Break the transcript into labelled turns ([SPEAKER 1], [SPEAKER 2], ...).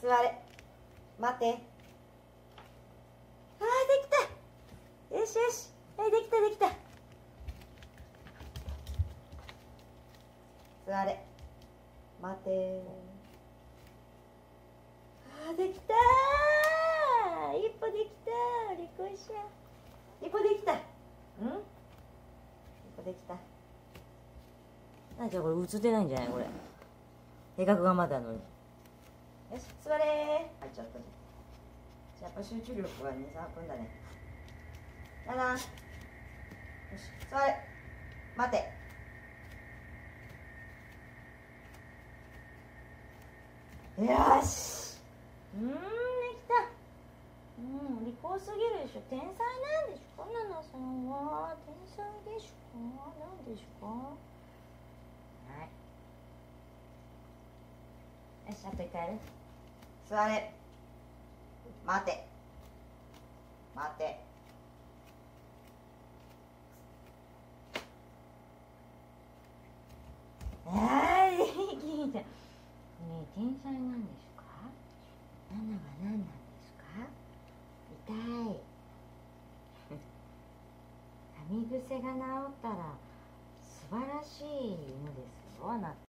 [SPEAKER 1] 座れ。待て。あー、できた。よしよし。はい、できたできた。座れ。待て。あー、できたー。一歩できたー。立候しや。一歩できた。一歩できた。なんじゃこれ映ってないんじゃないこれ。性格がまだのに。よし、座れー。はい、ちょっと。やっぱ集中力は2、3分だね。だな。よし、座れ。待て。よし。できた。利口すぎるでしょ。天才なんでしょ。ナナさんは天才でしょ。なんでしょうか。はい。よし、あと一回やる。座れ。待て。待て。いいじゃん。ねえ、天才なんでしょうか。ナナは何なんですか。痛い。噛み癖が治ったら素晴らしい犬ですよ、あなた。